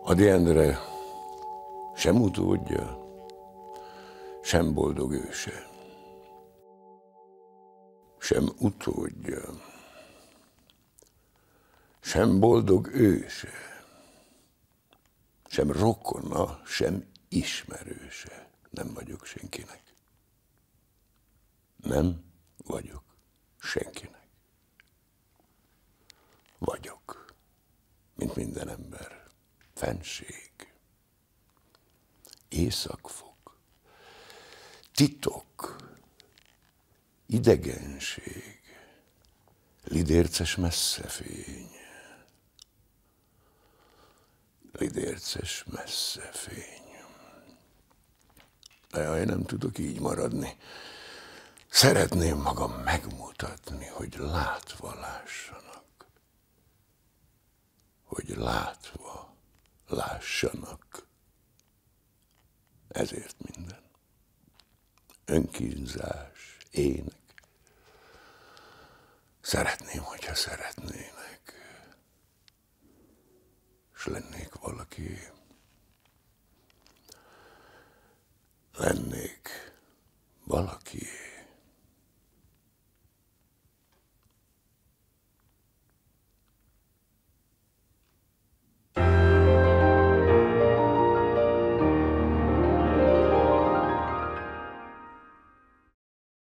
Ady Endre sem utódja, sem boldog őse. Sem utódja, sem boldog őse, sem rokona, sem ismerőse. Nem vagyok senkinek. Nem vagyok senkinek. Vagyok, mint minden ember, fenség, éjszakfok, titok, idegenség, lidérces messzefény. Lidérces messzefény. Jaj, nem tudok így maradni. Szeretném magam megmutatni, hogy látva lássanak. Hogy látva lássanak. Ezért minden. Önkínzás, ének. Szeretném, hogyha szeretnének. S lennék valaki. Lennék